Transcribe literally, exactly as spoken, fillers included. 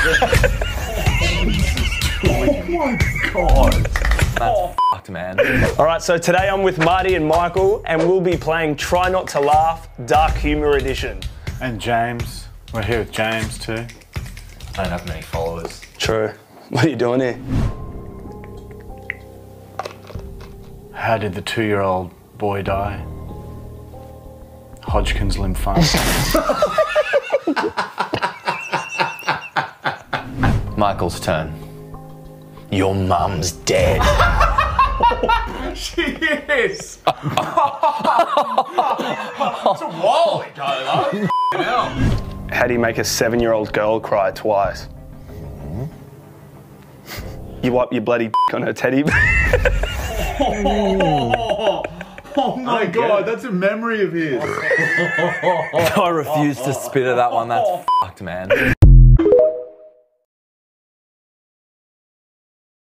Oh my God. That's fucked, man. All right, so today I'm with Marty and Michael, and we'll be playing Try Not to Laugh Dark Humour Edition. And James. We're here with James too. I don't have many followers. True. What are you doing here? How did the two-year-old boy die? Hodgkin's lymphoma. Michael's turn. Your mum's dead. She is! It's a while ago, though. How do you make a seven-year-old girl cry twice? You wipe your bloody on her teddy bear. Oh, oh my God, that's a memory of his. I refuse to spit at that one. That's fucked, man.